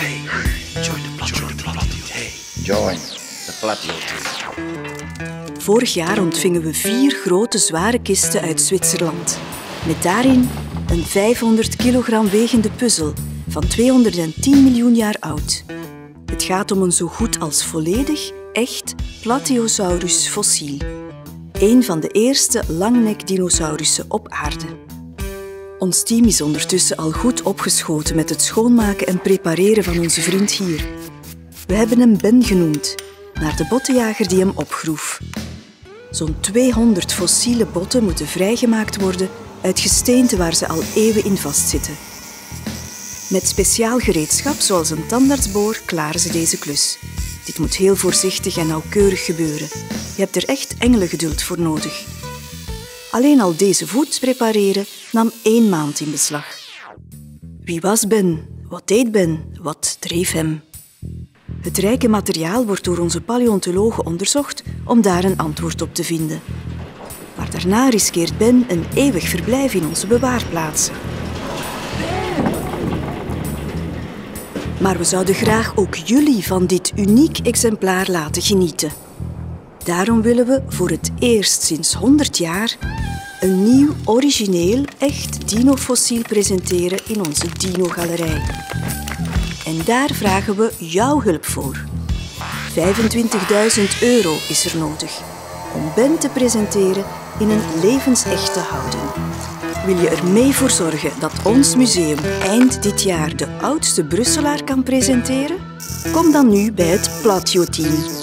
Join the Platio Team. Vorig jaar ontvingen we 4 grote zware kisten uit Zwitserland. Met daarin een 500 kilogram wegende puzzel van 210 miljoen jaar oud. Het gaat om een zo goed als volledig, echt Plateosaurus fossiel. Een van de eerste langnekdinosaurussen op aarde. Ons team is ondertussen al goed opgeschoten met het schoonmaken en prepareren van onze vriend hier. We hebben hem Ben genoemd, naar de bottenjager die hem opgroef. Zo'n 200 fossiele botten moeten vrijgemaakt worden uit gesteente waar ze al eeuwen in vastzitten. Met speciaal gereedschap, zoals een tandartsboor, klaren ze deze klus. Dit moet heel voorzichtig en nauwkeurig gebeuren. Je hebt er echt engelengeduld voor nodig. Alleen al deze voet prepareren nam 1 maand in beslag. Wie was Ben? Wat deed Ben? Wat dreef hem? Het rijke materiaal wordt door onze paleontologen onderzocht om daar een antwoord op te vinden. Maar daarna riskeert Ben een eeuwig verblijf in onze bewaarplaatsen. Maar we zouden graag ook jullie van dit uniek exemplaar laten genieten. Daarom willen we voor het eerst sinds 100 jaar een nieuw, origineel, echt dinofossiel presenteren in onze Dino-galerij. En daar vragen we jouw hulp voor. €25.000 is er nodig om Ben te presenteren in een levensechte houding. Wil je er mee voor zorgen dat ons museum eind dit jaar de oudste Brusselaar kan presenteren? Kom dan nu bij het Platio Team.